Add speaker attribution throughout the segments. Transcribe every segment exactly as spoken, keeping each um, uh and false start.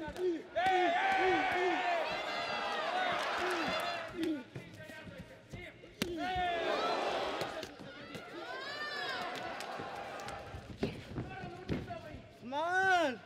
Speaker 1: Come on!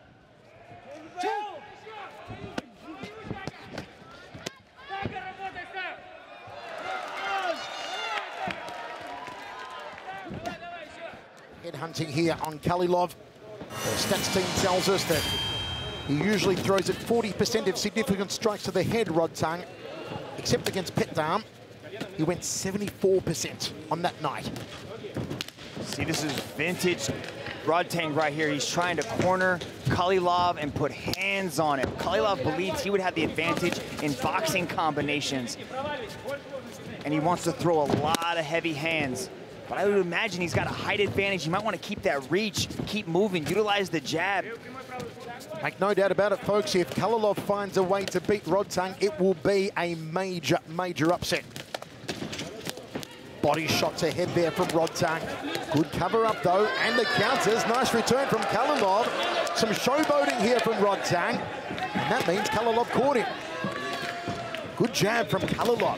Speaker 2: Headhunting here on Khalilov. The stats team tells us that he usually throws at forty percent of significant strikes to the head, Rodtang, except against Petdarm. He went seventy-four percent on that night.
Speaker 3: See, this is vintage Rodtang right here. He's trying to corner Khalilov and put hands on him. Khalilov believes he would have the advantage in boxing combinations. And he wants to throw a lot of heavy hands. But I would imagine he's got a height advantage. You might want to keep that reach, keep moving, utilize the jab.
Speaker 2: Make no doubt about it, folks. If Khalilov finds a way to beat Rodtang, it will be a major, major upset. Body shots ahead there from Rodtang. Good cover up, though, and the counters. Nice return from Khalilov. Some showboating here from Rodtang, and that means Khalilov caught him. Good jab from Khalilov.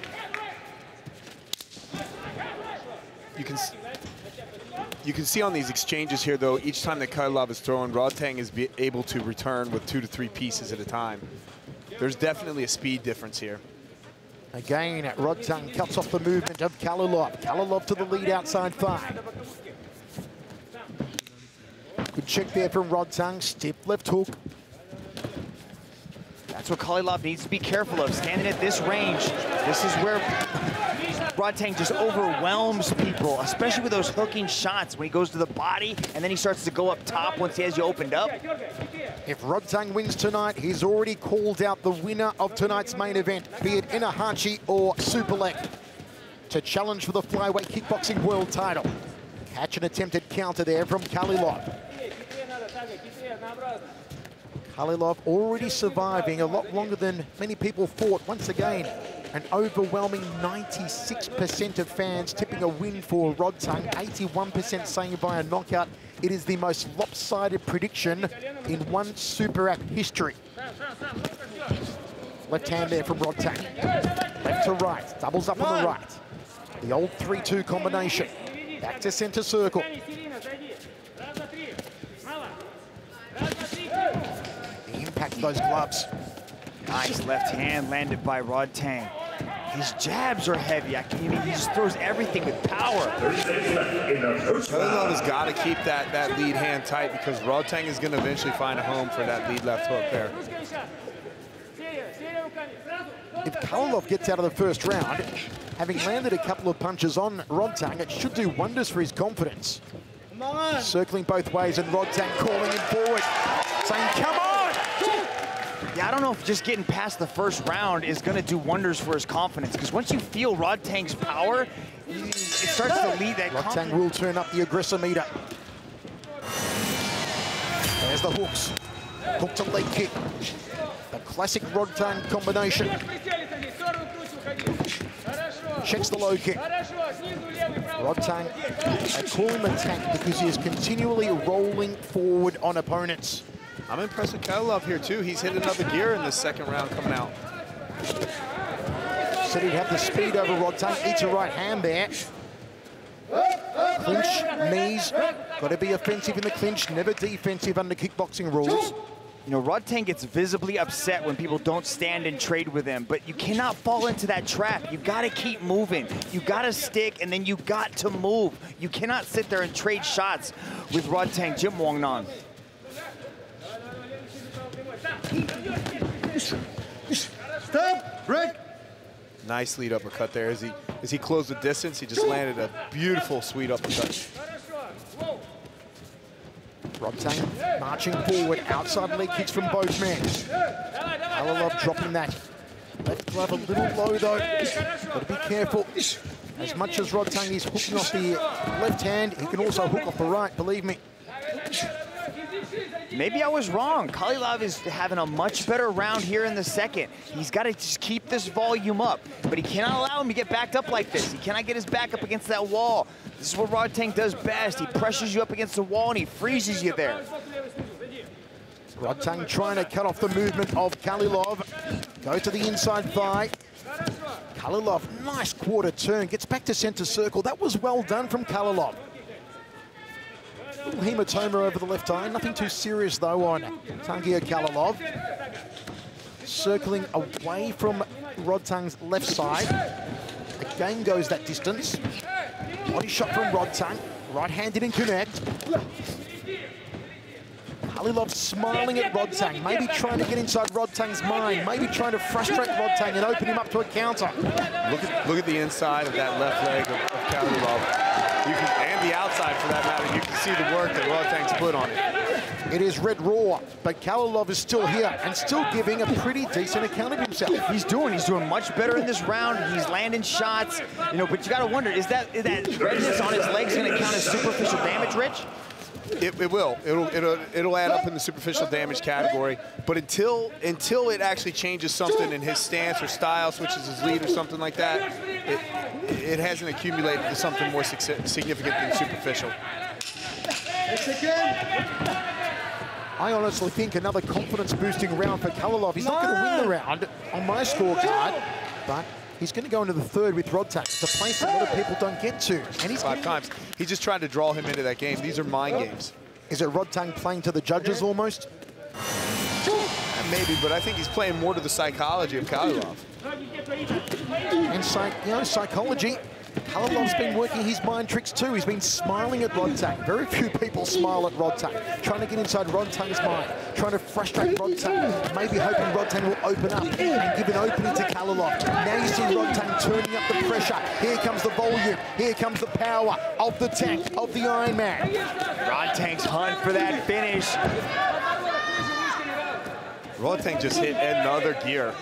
Speaker 4: You can, you can see on these exchanges here, though, each time that Khalilov is throwing, Rodtang is be able to return with two to three pieces at a time. There's definitely a speed difference here.
Speaker 2: Again, Rodtang cuts off the movement of Khalilov. Khalilov to the lead outside thigh. Good check there from Rodtang. Stiff left hook.
Speaker 3: That's what Khalilov needs to be careful of, standing at this range. This is where Rodtang just overwhelms people, especially with those hooking shots when he goes to the body and then he starts to go up top once he has you opened up.
Speaker 2: If Rodtang wins tonight, he's already called out the winner of tonight's main event, be it Inahachi or Superleg, to challenge for the flyweight kickboxing world title. Catch an attempted counter there from Khalilov. Khalilov already surviving a lot longer than many people thought. Once again, an overwhelming ninety-six percent of fans tipping a win for Rodtang, eighty-one percent saying via knockout. It is the most lopsided prediction in one Super Act history. Left hand there from Rodtang. Left to right, doubles up on the right. The old three two combination. Back to center circle. The impact of those gloves.
Speaker 3: Nice left hand landed by Rodtang. His jabs are heavy. I mean, he just throws everything with power.
Speaker 4: Khalilov has got to keep that, that lead hand tight because Rodtang is going to eventually find a home for that lead left hook there.
Speaker 2: If Khalilov gets out of the first round, having landed a couple of punches on Rodtang, it should do wonders for his confidence.
Speaker 1: Come on.
Speaker 2: Circling both ways and Rodtang calling him forward, saying, come on!
Speaker 3: Yeah, I don't know if just getting past the first round is going to do wonders for his confidence, because once you feel Rodtang's power, it starts to lead that
Speaker 2: Rodtang
Speaker 3: confidence.
Speaker 2: will turn up the aggressor meter. There's the hooks. Hook to leg kick. The classic Rodtang combination. Checks the low kick. Rodtang, they call him attack because he is continually rolling forward on opponents.
Speaker 4: I'm impressed with Khalilov here, too. He's hit another gear in this second round coming out.
Speaker 2: Said he'd have the speed over Rodtang. Eats a right hand there. Clinch, knees. Got to be offensive in the clinch, never defensive under kickboxing rules.
Speaker 3: You know, Rodtang gets visibly upset when people don't stand and trade with him, but you cannot fall into that trap. You got to keep moving. You got to stick, and then you got to move. You cannot sit there and trade shots with Rodtang. Jim Wong-nan.
Speaker 1: Stop, break.
Speaker 4: Nice lead uppercut there. As he, as he closed the distance, he just landed a beautiful sweet uppercut.
Speaker 2: Rodtang marching forward, outside leg kicks from both men. Khalilov dropping that. Left glove a little low though. Got to be careful. As much as Rodtang is hooking off the left hand, he can also hook off the right, believe me.
Speaker 3: Maybe I was wrong. Khalilov is having a much better round here in the second. He's got to just keep this volume up, but he cannot allow him to get backed up like this. He cannot get his back up against that wall. This is what Rodtang does best. He pressures you up against the wall and he freezes you there.
Speaker 2: Rodtang trying to cut off the movement of Khalilov. Goes to the inside thigh. Khalilov, nice quarter turn, gets back to center circle. That was well done from Khalilov. Little hematoma over the left eye, nothing too serious though on Tagir Khalilov. Circling away from Rodtang's left side. Again goes that distance. Body shot from Rodtang, right-handed didn't connect. Khalilov smiling at Rodtang, maybe trying to get inside Rodtang's mind, maybe trying to frustrate Rodtang and open him up to a counter.
Speaker 4: Look at, look at the inside of that left leg of, of Khalilov. You can, and the outside for that matter. You can see the work that Rodtang's put on it.
Speaker 2: It is red raw, but Khalilov is still here and still giving a pretty decent account of himself.
Speaker 3: He's doing, he's doing much better in this round. He's landing shots, you know, but you gotta wonder, is that, is that redness on his legs gonna count as superficial damage, Rich?
Speaker 4: It, it will. It'll, it'll it'll add up in the superficial damage category. But until until it actually changes something in his stance or style, switches his lead or something like that, it it hasn't accumulated to something more significant than superficial.
Speaker 2: I honestly think another confidence-boosting round for Khalilov. He's not going to win the round on my scorecard, but he's going to go into the third with Rodtang. It's a place a lot of people don't get to. And he's
Speaker 4: Five times. He's just trying to draw him into that game. These are mind games.
Speaker 2: Is it Rodtang playing to the judges almost?
Speaker 4: Maybe, but I think he's playing more to the psychology of Khalilov.
Speaker 2: And psych, you know, psychology. Khalilov's been working his mind tricks too. He's been smiling at Rodtang. Very few people smile at Rodtang. Trying to get inside Rodtang's mind. Trying to frustrate Rodtang. Maybe hoping Rodtang will open up and give an opening to Khalilov. Now you see Rodtang turning up the pressure. Here comes the volume. Here comes the power of the tank, of the Iron Man.
Speaker 3: Rodtang's hunt for that finish.
Speaker 4: Rodtang just hit another gear.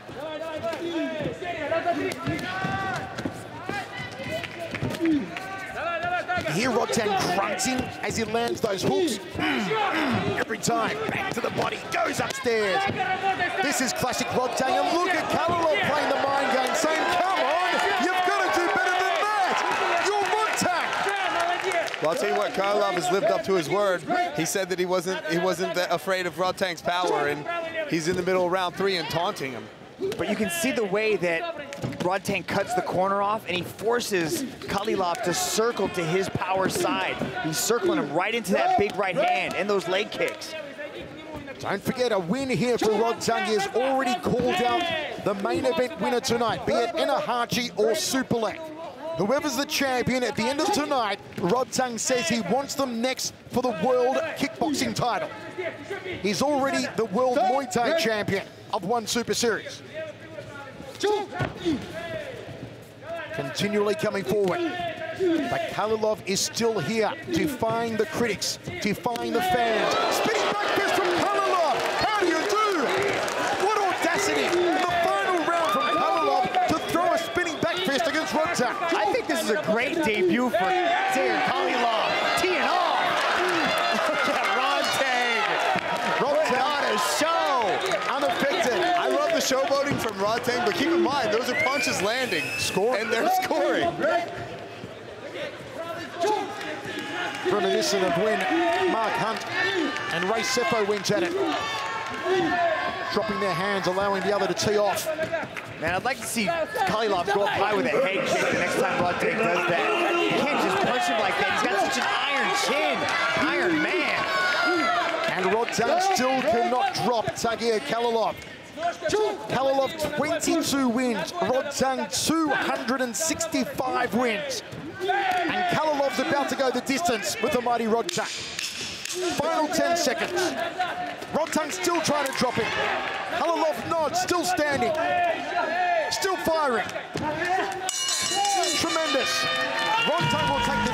Speaker 2: Hear Rodtang grunting as he lands those hooks. Every time, back to the body, goes upstairs. This is classic Rodtang, and look at Khalilov playing the mind game, saying, come on, you've got to do better than that. You're Rodtang.
Speaker 4: Well, I'll tell you what, Khalilov has lived up to his word. He said that he wasn't he wasn't that afraid of Rodtang's power, and he's in the middle of round three and taunting him.
Speaker 3: But you can see the way that Rodtang cuts the corner off, and he forces Khalilov to circle to his power side. He's circling him right into that big right hand and those leg kicks.
Speaker 2: Don't forget, a win here for Rodtang has already called out the main event winner tonight, be it Enahachi or Superlek. Whoever's the champion at the end of tonight, Rodtang says he wants them next for the world kickboxing title. He's already the world Muay Thai champion of one Super Series. Continually coming forward. But Khalilov is still here, defying the critics, defying the fans. Spinning back fist from Khalilov. How do you do? What audacity in the final round from Khalilov to throw a spinning back fist against Rodtang.
Speaker 3: I think this is a great debut for Tagir Khalilov. Teeing off. Look at Rodtang. Putting on a show.
Speaker 2: Unaffected.
Speaker 4: I love the showboating from Rodtang, but keep in mind, those are punches landing.
Speaker 2: Score.
Speaker 4: And they're scoring.
Speaker 2: Reminiscent of when Mark Hunt and Ray Seppo went at it. Dropping their hands, allowing the other to tee off.
Speaker 3: Man, I'd like to see Khalilov go up high with a head kick the next time Rodtang does that. You can't just punch him like that. He's got such an iron chin. Iron man.
Speaker 2: And Rodtang still cannot drop Tagir Khalilov. Khalilov twenty-two wins, Rodtang two hundred sixty-five wins. And Khalilov's about to go the distance with the mighty Rodtang. Final ten seconds. Rodtang still trying to drop him. Khalilov nods, still standing. Still firing. Tremendous. Rodtang will take